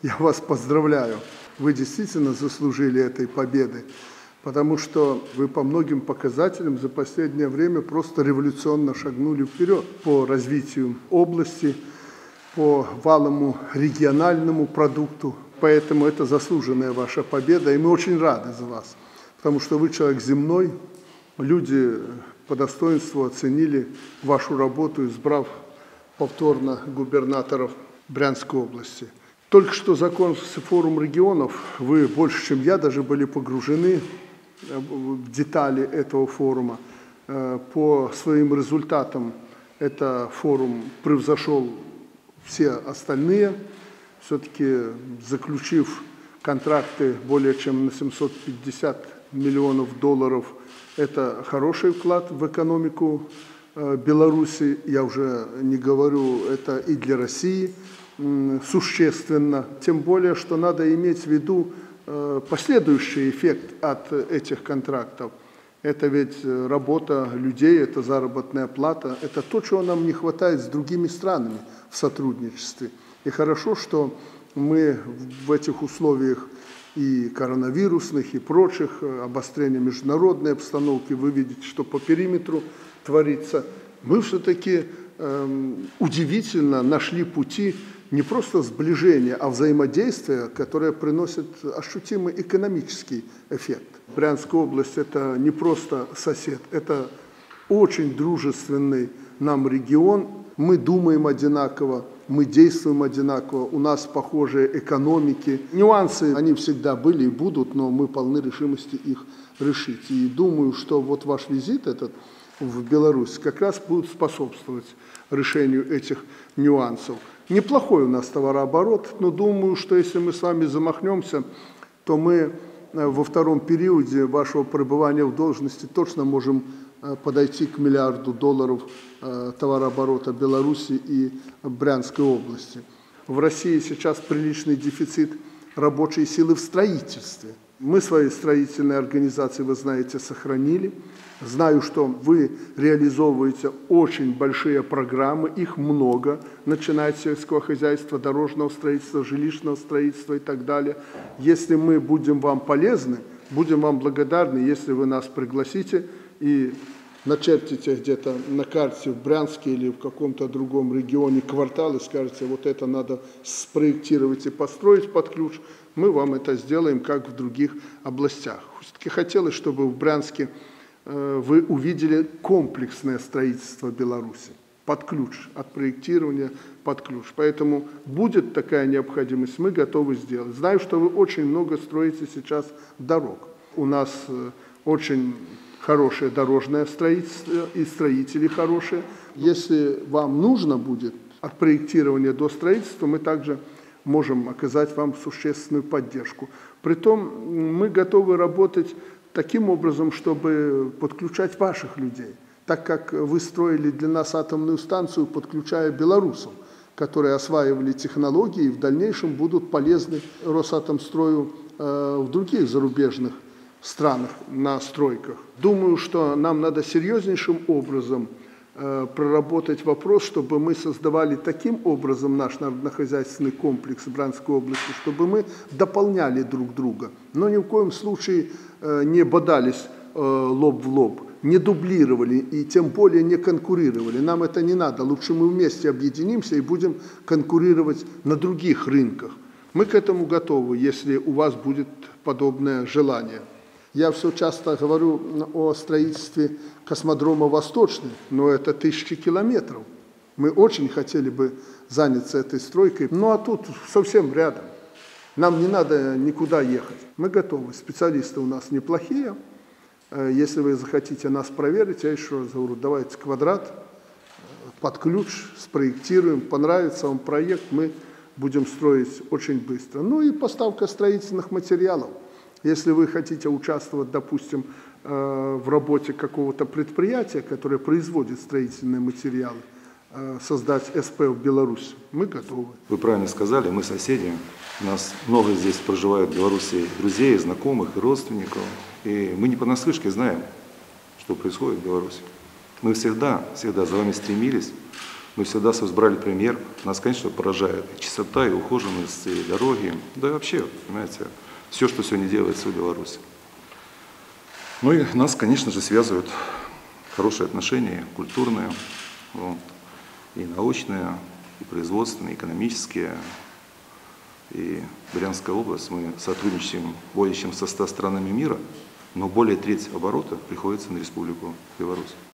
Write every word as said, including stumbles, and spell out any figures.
я вас поздравляю. Вы действительно заслужили этой победы, потому что вы по многим показателям за последнее время просто революционно шагнули вперед по развитию области, по валовому региональному продукту. Поэтому это заслуженная ваша победа, и мы очень рады за вас, потому что вы человек земной, люди по достоинству оценили вашу работу, избрав повторно губернаторов Брянской области. Только что закончился форум регионов, вы больше, чем я, даже были погружены в детали этого форума. По своим результатам этот форум превзошел все остальные, все-таки заключив контракты более чем на семьсот пятьдесят миллионов долларов, это хороший вклад в экономику Беларуси, я уже не говорю, это и для России существенно, тем более, что надо иметь в виду последующий эффект от этих контрактов. Это ведь работа людей, это заработная плата, это то, чего нам не хватает с другими странами в сотрудничестве. И хорошо, что мы в этих условиях и коронавирусных, и прочих, обострения международной обстановки, вы видите, что по периметру творится. Мы все-таки э, удивительно нашли пути не просто сближения, а взаимодействия, которое приносит ощутимый экономический эффект. Брянская область – это не просто сосед, это очень дружественный нам регион. Мы думаем одинаково, мы действуем одинаково, у нас похожие экономики. Нюансы, они всегда были и будут, но мы полны решимости их решить. И думаю, что вот ваш визит этот в Беларусь как раз будет способствовать решению этих нюансов. Неплохой у нас товарооборот, но думаю, что если мы с вами замахнемся, то мы во втором периоде вашего пребывания в должности точно можем подойти к миллиарду долларов товарооборота Беларуси и Брянской области. В России сейчас приличный дефицит рабочей силы в строительстве. Мы свои строительные организации, вы знаете, сохранили. Знаю, что вы реализовываете очень большие программы, их много, начиная с сельского хозяйства, дорожного строительства, жилищного строительства и так далее. Если мы будем вам полезны, будем вам благодарны, если вы нас пригласите и начертите где-то на карте в Брянске или в каком-то другом регионе квартал и скажете, вот это надо спроектировать и построить под ключ, мы вам это сделаем, как в других областях. Все-таки хотелось, чтобы в Брянске э, вы увидели комплексное строительство Беларуси под ключ, от проектирования под ключ. Поэтому будет такая необходимость, мы готовы сделать. Знаю, что вы очень много строите сейчас дорог. У нас э, очень хорошее дорожное строительство и строители хорошие. Если вам нужно будет от проектирования до строительства, мы также можем оказать вам существенную поддержку. Притом мы готовы работать таким образом, чтобы подключать ваших людей, так как вы строили для нас атомную станцию, подключая белорусов, которые осваивали технологии и в дальнейшем будут полезны Росатомстрою э, в других зарубежных странах на стройках. Думаю, что нам надо серьезнейшим образом э, проработать вопрос, чтобы мы создавали таким образом наш народно-хозяйственный комплекс Брянской области, чтобы мы дополняли друг друга, но ни в коем случае э, не бодались э, лоб в лоб, не дублировали и тем более не конкурировали. Нам это не надо. Лучше мы вместе объединимся и будем конкурировать на других рынках. Мы к этому готовы, если у вас будет подобное желание. Я все часто говорю о строительстве космодрома «Восточный», но это тысячи километров. Мы очень хотели бы заняться этой стройкой, ну а тут совсем рядом. Нам не надо никуда ехать. Мы готовы, специалисты у нас неплохие. Если вы захотите нас проверить, я еще раз говорю, давайте квадрат под ключ, спроектируем, понравится вам проект, мы будем строить очень быстро. Ну и поставка строительных материалов. Если вы хотите участвовать, допустим, в работе какого-то предприятия, которое производит строительные материалы, создать СП в Беларуси, мы готовы. Вы правильно сказали, мы соседи. У нас много здесь проживает в Беларуси друзей, знакомых и родственников. И мы не понаслышке знаем, что происходит в Беларуси. Мы всегда, всегда за вами стремились, Мы всегда брали пример. Нас, конечно, поражает и чистота, и ухоженность, и дороги. Да и вообще, понимаете, все, что сегодня делается в Беларуси. Ну и нас, конечно же, связывают хорошие отношения, культурные, вот, и научные, и производственные, и экономические. И Брянская область, мы сотрудничаем более чем со ста странами мира, но более трети оборота приходится на Республику Беларусь.